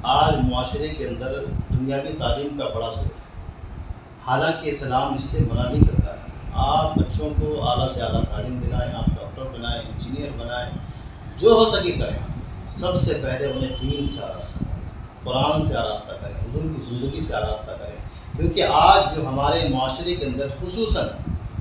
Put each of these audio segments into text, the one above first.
آج معاشرے کے اندر دنیاوی تعلیم کا بڑا زور ہے، حالانکہ اسلام اس سے منع نہیں کرتا ہے۔ آپ بچوں کو اعلیٰ سے اعلیٰ تعلیم دلائیں، آپ ڈاکٹر بنائیں، انجینئر بنائیں، جو ہو سکے کریں۔ سب سے پہلے انہیں دین سے آراستہ کریں، قرآن سے آراستہ کریں، حضور کی زندگی سے آراستہ کریں، کیونکہ آج جو ہمارے معاشرے کے اندر خصوصاً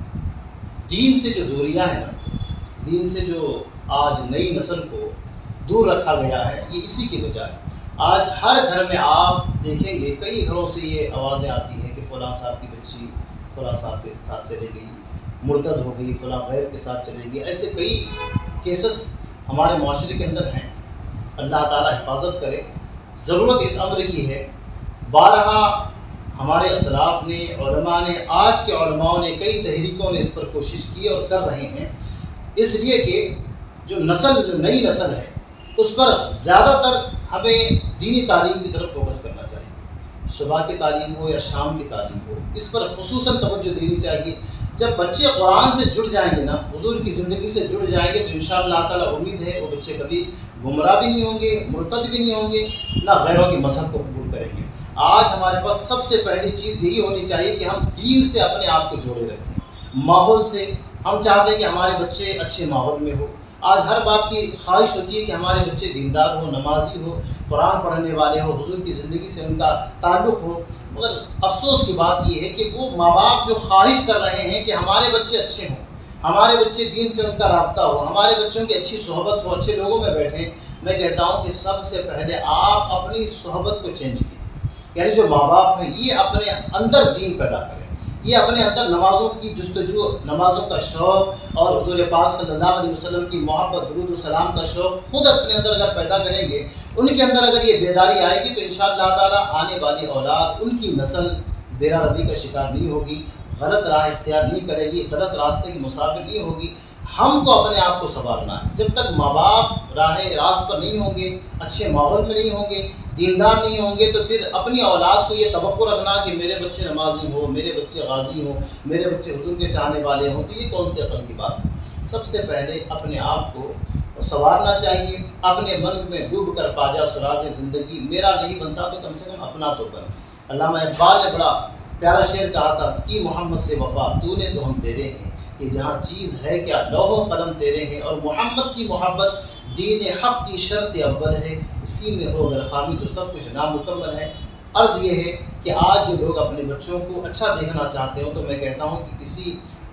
دین سے جو دوریاں ہیں نا، دین سے جو آج نئی نسل کو دور رکھا گیا ہے، یہ اسی کی وجہ ہے۔ آج ہر گھر میں آپ دیکھیں گے کئی گھروں سے یہ آوازیں آتی ہیں کہ فلاں صاحب کی بچی فلاں صاحب کے ساتھ چلے گئی، مرتد ہو گئی، فلاں غیر کے ساتھ چلے گئی۔ ایسے کئی کیسز ہمارے معاشرے کے اندر ہیں۔ اللہ تعالیٰ حفاظت کرے۔ ضرورت اس امر کی ہے۔ بارہا ہمارے اسلاف نے، علماء نے، آج کے علماء نے، کئی تحریکوں نے اس پر کوشش کی اور کر رہے ہیں، اس لیے کہ جو نئی نسل ہے اس پر زیادہ تر ہمیں دینی تعلیم کی طرف فوکس کرنا چاہیے۔ صبح کی تعلیم ہو یا شام کی تعلیم ہو، اس پر خصوصاً توجہ دینی چاہیے۔ جب بچے قرآن سے جڑ جائیں گے نا، حضور کی زندگی سے جڑ جائیں گے، تو انشاءاللہ تعالیٰ امید ہے وہ بچے کبھی گمراہ بھی نہیں ہوں گے، مرتد بھی نہیں ہوں گے، نہ غیروں کے مذہب کو قبول کریں گے۔ آج ہمارے پاس سب سے پہلی چیز یہی ہونی چاہیے کہ ہم دین سے اپنے آپ کو جوڑے رکھیں، ماحول سے۔ ہم چاہتے ہیں کہ ہمارے بچے اچھے ماحول میں ہو۔ آج ہر باپ کی خواہش ہوتی ہے کہ ہمارے بچے دیندار ہو، نمازی ہو، قرآن پڑھنے والے ہو، حضور کی زندگی سے ان کا تعلق ہو۔ مگر افسوس کی بات یہ ہے کہ وہ ماں باپ جو خواہش کر رہے ہیں کہ ہمارے بچے اچھے ہوں، ہمارے بچے دین سے ان کا رابطہ ہو، ہمارے بچوں کی اچھی صحبت ہو، اچھے لوگوں میں بیٹھیں، میں کہتا ہوں کہ سب سے پہلے آپ اپنی صحبت کو چینج کیجیے۔ یعنی جو ماں باپ ہیں یہ اپنے اندر دین پیدا کریں، یہ اپنے اندر نمازوں کی جستجو، نمازوں کا شوق اور حضور پاک صلی اللہ علیہ وسلم کی محبت، درود و سلام کا شوق خود اپنے اندر اگر پیدا کریں گے، ان کے اندر اگر یہ بیداری آئے گی، تو انشاءاللہ تعالیٰ آنے والی اولاد، ان کی نسل بیرا روی کا شکار نہیں ہوگی، غلط راہ اختیار نہیں کرے گی، غلط راستے کی مسافر نہیں ہوگی۔ ہم کو اپنے آپ کو سنوارنا ہے۔ جب تک ماں باپ راست پر نہیں ہوں گے، اچھے ماحول میں نہیں ہوں گے، دیندار نہیں ہوں گے، تو پھر اپنی اولاد کو یہ توقع رکھنا کہ میرے بچے نمازی ہوں، میرے بچے غازی ہوں، میرے بچے حضور کے چاہنے والے ہوں، تو یہ کون سے عقل کی بات ہے؟ سب سے پہلے اپنے آپ کو سنوارنا چاہیے۔ اپنے من میں ڈوب کر پاجا سراغ زندگی، میرا نہیں بنتا تو کم سے کم اپنا تو کر۔ علامہ اقبال نے بڑا پیارا شعر کہا تھا کہ محمد سے وفا تو نے تو ہم تیرے ہیں، یہ جہاں چیز ہے کیا لوح و قلم تیرے ہیں، اور محمد کی محبت دین حق کی شرط اول ہے، اسی میں ہو اگر خامی تو سب کچھ نامکمل ہے۔ عرض یہ ہے کہ آج جو لوگ اپنے بچوں کو اچھا دیکھنا چاہتے ہوں، تو میں کہتا ہوں کہ کسی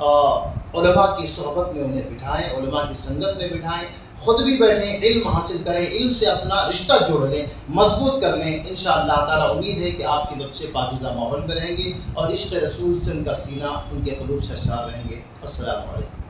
علماء کی صحبت میں انہیں بٹھائیں، علماء کی سنگت میں بٹھائیں، خود بھی بیٹھیں، علم حاصل کریں، علم سے اپنا رشتہ جوڑ لیں، مضبوط کر لیں۔ انشاءاللہ تعالیٰ امید ہے کہ آپ کے بچے پاکیزہ ماحول میں رہیں گے اور عشق رسول سے ان کا سینہ، ان کے قلوب سرشار رہیں گے۔ السلام علیکم۔